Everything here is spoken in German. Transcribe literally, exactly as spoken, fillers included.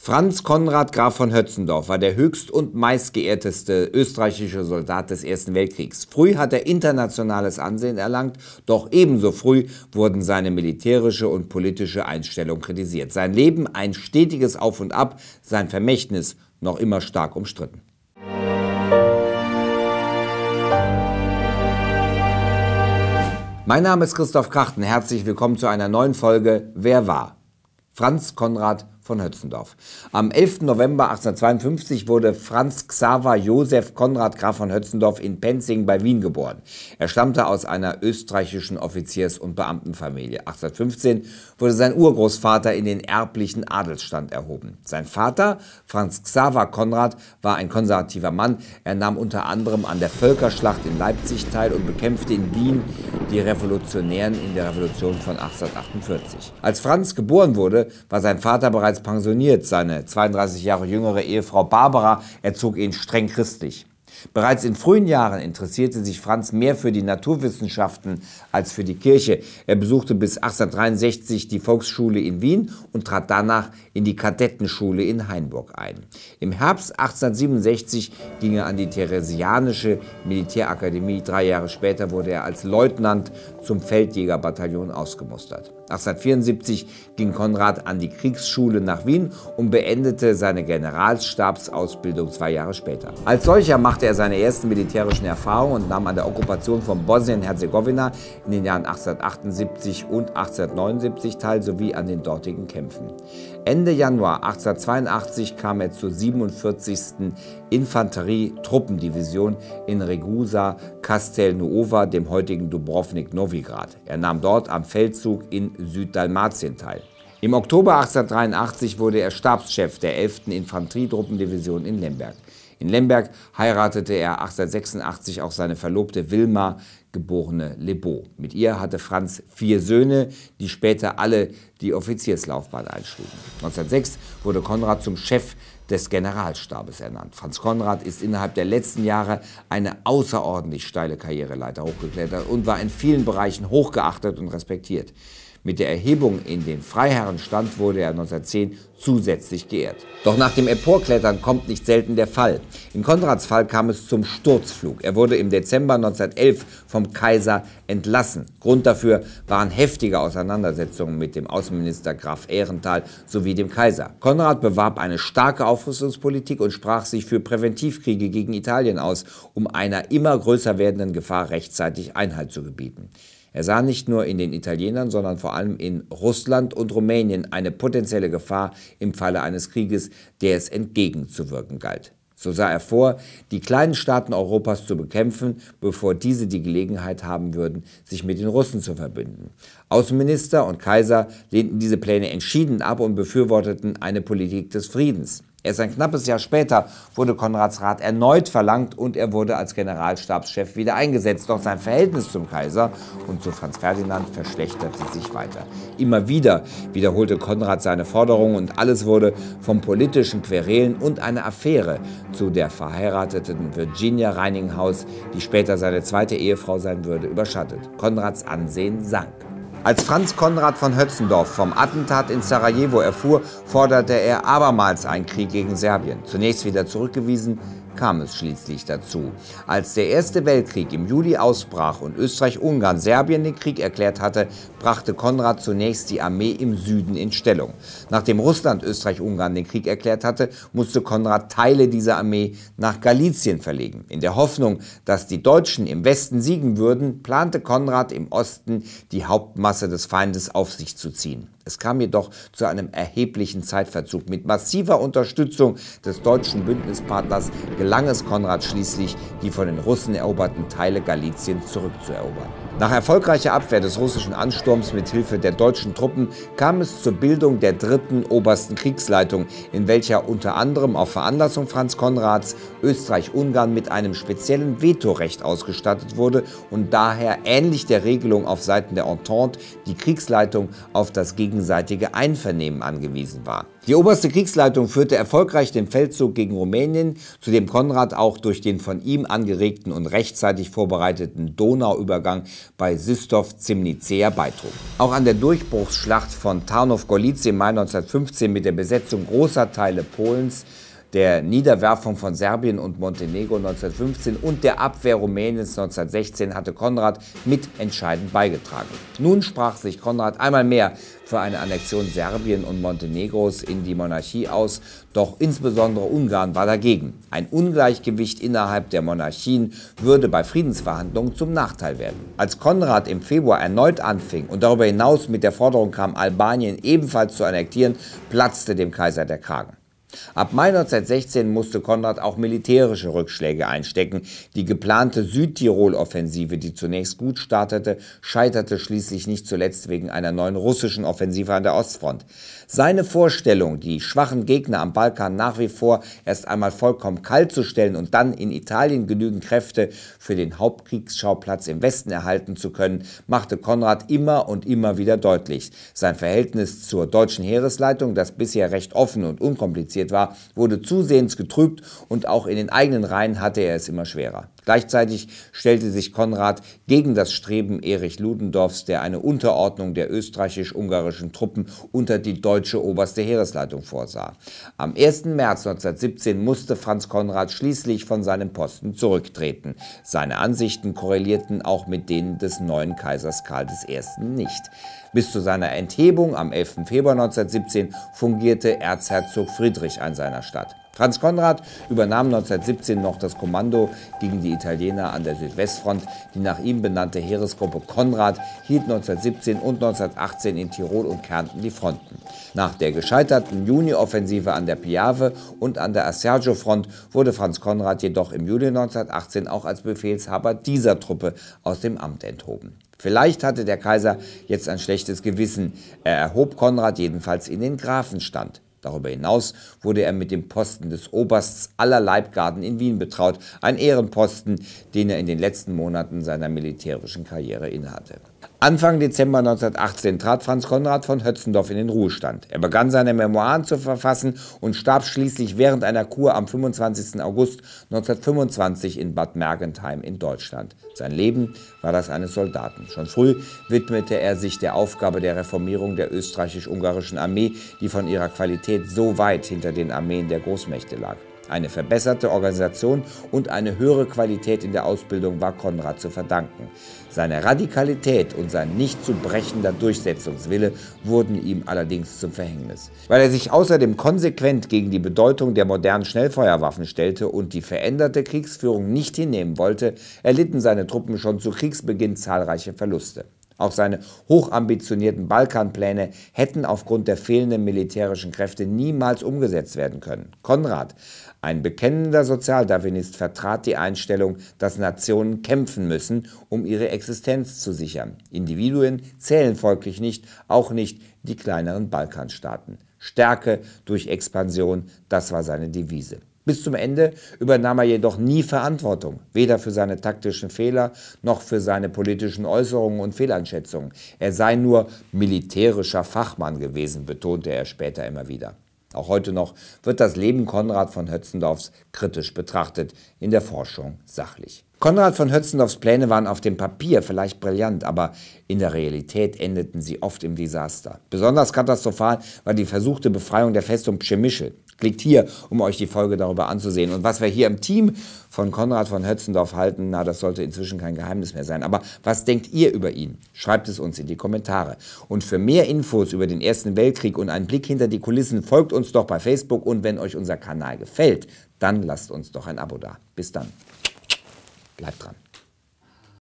Franz Konrad Graf von Hötzendorf war der höchst und meistgeehrteste österreichische Soldat des Ersten Weltkriegs. Früh hat er internationales Ansehen erlangt, doch ebenso früh wurden seine militärische und politische Einstellung kritisiert. Sein Leben ein stetiges Auf und Ab, sein Vermächtnis noch immer stark umstritten. Mein Name ist Christoph Krachten, herzlich willkommen zu einer neuen Folge Wer war? Franz Konrad von Hötzendorf. Am elften November achtzehnhundertzweiundfünfzig wurde Franz Xaver Josef Konrad Graf von Hötzendorf in Penzing bei Wien geboren. Er stammte aus einer österreichischen Offiziers- und Beamtenfamilie. achtzehnhundertfünfzehn wurde sein Urgroßvater in den erblichen Adelsstand erhoben. Sein Vater, Franz Xaver Konrad, war ein konservativer Mann. Er nahm unter anderem an der Völkerschlacht in Leipzig teil und bekämpfte in Wien die Revolutionären in der Revolution von achtzehnhundertachtundvierzig. Als Franz geboren wurde, war sein Vater bereits pensioniert. Seine zweiunddreißig Jahre jüngere Ehefrau Barbara erzog ihn streng christlich. Bereits in frühen Jahren interessierte sich Franz mehr für die Naturwissenschaften als für die Kirche. Er besuchte bis achtzehnhundertdreiundsechzig die Volksschule in Wien und trat danach in die Kadettenschule in Hainburg ein. Im Herbst achtzehnhundertsiebenundsechzig ging er an die Theresianische Militärakademie. Drei Jahre später wurde er als Leutnant zum Feldjägerbataillon ausgemustert. achtzehnhundertvierundsiebzig ging Konrad an die Kriegsschule nach Wien und beendete seine Generalstabsausbildung zwei Jahre später. Als solcher machte er seine ersten militärischen Erfahrungen und nahm an der Okkupation von Bosnien-Herzegowina in den Jahren achtzehnhundertachtundsiebzig und achtzehnhundertneunundsiebzig teil sowie an den dortigen Kämpfen. Ende Januar achtzehnhundertzweiundachtzig kam er zur siebenundvierzigsten Infanterie-Truppendivision in Regusa Castelnuova, dem heutigen Dubrovnik-Novigrad. Er nahm dort am Feldzug in Süddalmatien teil. Im Oktober achtzehnhundertdreiundachtzig wurde er Stabschef der elften Infanterietruppendivision in Lemberg. In Lemberg heiratete er achtzehnhundertsechsundachtzig auch seine Verlobte Wilma, geborene Lebeau. Mit ihr hatte Franz vier Söhne, die später alle die Offizierslaufbahn einschlugen. neunzehnhundertsechs wurde Konrad zum Chef des Generalstabes ernannt. Franz Konrad ist innerhalb der letzten Jahre eine außerordentlich steile Karriereleiter hochgeklettert und war in vielen Bereichen hochgeachtet und respektiert. Mit der Erhebung in den Freiherrenstand wurde er neunzehnhundertzehn zusätzlich geehrt. Doch nach dem Emporklettern kommt nicht selten der Fall. In Konrads Fall kam es zum Sturzflug. Er wurde im Dezember neunzehnhundertelf vom Kaiser entlassen. Grund dafür waren heftige Auseinandersetzungen mit dem Außenminister Graf Ehrenthal sowie dem Kaiser. Konrad bewarb eine starke Aufrüstungspolitik und sprach sich für Präventivkriege gegen Italien aus, um einer immer größer werdenden Gefahr rechtzeitig Einhalt zu gebieten. Er sah nicht nur in den Italienern, sondern vor allem in Russland und Rumänien eine potenzielle Gefahr im Falle eines Krieges, der es entgegenzuwirken galt. So sah er vor, die kleinen Staaten Europas zu bekämpfen, bevor diese die Gelegenheit haben würden, sich mit den Russen zu verbünden. Außenminister und Kaiser lehnten diese Pläne entschieden ab und befürworteten eine Politik des Friedens. Erst ein knappes Jahr später wurde Konrads Rat erneut verlangt und er wurde als Generalstabschef wieder eingesetzt. Doch sein Verhältnis zum Kaiser und zu Franz Ferdinand verschlechterte sich weiter. Immer wieder wiederholte Konrad seine Forderungen und alles wurde vom politischen Querelen und einer Affäre zu der verheirateten Virginia Reininghaus, die später seine zweite Ehefrau sein würde, überschattet. Konrads Ansehen sank. Als Franz Konrad von Hötzendorf vom Attentat in Sarajevo erfuhr, forderte er abermals einen Krieg gegen Serbien. Zunächst wieder zurückgewiesen, kam es schließlich dazu. Als der Erste Weltkrieg im Juli ausbrach und Österreich-Ungarn Serbien den Krieg erklärt hatte, brachte Konrad zunächst die Armee im Süden in Stellung. Nachdem Russland Österreich-Ungarn den Krieg erklärt hatte, musste Konrad Teile dieser Armee nach Galizien verlegen. In der Hoffnung, dass die Deutschen im Westen siegen würden, plante Konrad im Osten die Hauptmasse des Feindes auf sich zu ziehen. Es kam jedoch zu einem erheblichen Zeitverzug. Mit massiver Unterstützung des deutschen Bündnispartners gelang es Konrad schließlich, die von den Russen eroberten Teile Galiciens zurückzuerobern. Nach erfolgreicher Abwehr des russischen Ansturms mit Hilfe der deutschen Truppen kam es zur Bildung der dritten obersten Kriegsleitung, in welcher unter anderem auf Veranlassung Franz Konrads Österreich-Ungarn mit einem speziellen Vetorecht ausgestattet wurde und daher ähnlich der Regelung auf Seiten der Entente die Kriegsleitung auf das gegenseitige Einvernehmen angewiesen war. Die oberste Kriegsleitung führte erfolgreich den Feldzug gegen Rumänien, zu dem Konrad auch durch den von ihm angeregten und rechtzeitig vorbereiteten Donauübergang bei Systów-Zimnicea beitrug. Auch an der Durchbruchsschlacht von Tarnów-Gorlice im Mai neunzehnhundertfünfzehn mit der Besetzung großer Teile Polens, der Niederwerfung von Serbien und Montenegro neunzehnhundertfünfzehn und der Abwehr Rumäniens neunzehnhundertsechzehn hatte Konrad mitentscheidend beigetragen. Nun sprach sich Konrad einmal mehr für eine Annexion Serbien und Montenegros in die Monarchie aus, doch insbesondere Ungarn war dagegen. Ein Ungleichgewicht innerhalb der Monarchien würde bei Friedensverhandlungen zum Nachteil werden. Als Konrad im Februar erneut anfing und darüber hinaus mit der Forderung kam, Albanien ebenfalls zu annektieren, platzte dem Kaiser der Kragen. Ab Mai neunzehnhundertsechzehn musste Konrad auch militärische Rückschläge einstecken. Die geplante Südtirol-Offensive, die zunächst gut startete, scheiterte schließlich nicht zuletzt wegen einer neuen russischen Offensive an der Ostfront. Seine Vorstellung, die schwachen Gegner am Balkan nach wie vor erst einmal vollkommen kalt zu stellen und dann in Italien genügend Kräfte für den Hauptkriegsschauplatz im Westen erhalten zu können, machte Konrad immer und immer wieder deutlich. Sein Verhältnis zur deutschen Heeresleitung, das bisher recht offen und unkompliziert war, wurde zusehends getrübt und auch in den eigenen Reihen hatte er es immer schwerer. Gleichzeitig stellte sich Konrad gegen das Streben Erich Ludendorffs, der eine Unterordnung der österreichisch-ungarischen Truppen unter die deutsche oberste Heeresleitung vorsah. Am ersten März neunzehnhundertsiebzehn musste Franz Konrad schließlich von seinem Posten zurücktreten. Seine Ansichten korrelierten auch mit denen des neuen Kaisers Karl der Erste nicht. Bis zu seiner Enthebung am elften Februar neunzehnhundertsiebzehn fungierte Erzherzog Friedrich an seiner Statt. Franz Konrad übernahm neunzehnhundertsiebzehn noch das Kommando gegen die Italiener an der Südwestfront. Die nach ihm benannte Heeresgruppe Konrad hielt neunzehnhundertsiebzehn und neunzehnhundertachtzehn in Tirol und Kärnten die Fronten. Nach der gescheiterten Juni-Offensive an der Piave und an der Assergio-Front wurde Franz Konrad jedoch im Juli neunzehnhundertachtzehn auch als Befehlshaber dieser Truppe aus dem Amt enthoben. Vielleicht hatte der Kaiser jetzt ein schlechtes Gewissen. Er erhob Konrad jedenfalls in den Grafenstand. Darüber hinaus wurde er mit dem Posten des Obersts aller Leibgarden in Wien betraut, ein Ehrenposten, den er in den letzten Monaten seiner militärischen Karriere innehatte. Anfang Dezember neunzehnhundertachtzehn trat Franz Konrad von Hötzendorf in den Ruhestand. Er begann seine Memoiren zu verfassen und starb schließlich während einer Kur am fünfundzwanzigsten August neunzehnhundertfünfundzwanzig in Bad Mergentheim in Deutschland. Sein Leben war das eines Soldaten. Schon früh widmete er sich der Aufgabe der Reformierung der österreichisch-ungarischen Armee, die von ihrer Qualität so weit hinter den Armeen der Großmächte lag. Eine verbesserte Organisation und eine höhere Qualität in der Ausbildung war Konrad zu verdanken. Seine Radikalität und sein nicht zu brechender Durchsetzungswille wurden ihm allerdings zum Verhängnis. Weil er sich außerdem konsequent gegen die Bedeutung der modernen Schnellfeuerwaffen stellte und die veränderte Kriegsführung nicht hinnehmen wollte, erlitten seine Truppen schon zu Kriegsbeginn zahlreiche Verluste. Auch seine hochambitionierten Balkanpläne hätten aufgrund der fehlenden militärischen Kräfte niemals umgesetzt werden können. Konrad, ein bekennender Sozialdarwinist, vertrat die Einstellung, dass Nationen kämpfen müssen, um ihre Existenz zu sichern. Individuen zählen folglich nicht, auch nicht die kleineren Balkanstaaten. Stärke durch Expansion, das war seine Devise. Bis zum Ende übernahm er jedoch nie Verantwortung, weder für seine taktischen Fehler noch für seine politischen Äußerungen und Fehleinschätzungen. Er sei nur militärischer Fachmann gewesen, betonte er später immer wieder. Auch heute noch wird das Leben Konrad von Hötzendorfs kritisch betrachtet, in der Forschung sachlich. Konrad von Hötzendorfs Pläne waren auf dem Papier vielleicht brillant, aber in der Realität endeten sie oft im Desaster. Besonders katastrophal war die versuchte Befreiung der Festung Przemyśl. Klickt hier, um euch die Folge darüber anzusehen. Und was wir hier im Team von Konrad von Hötzendorf halten, na, das sollte inzwischen kein Geheimnis mehr sein. Aber was denkt ihr über ihn? Schreibt es uns in die Kommentare. Und für mehr Infos über den Ersten Weltkrieg und einen Blick hinter die Kulissen, folgt uns doch bei Facebook. Und wenn euch unser Kanal gefällt, dann lasst uns doch ein Abo da. Bis dann. Bleibt dran.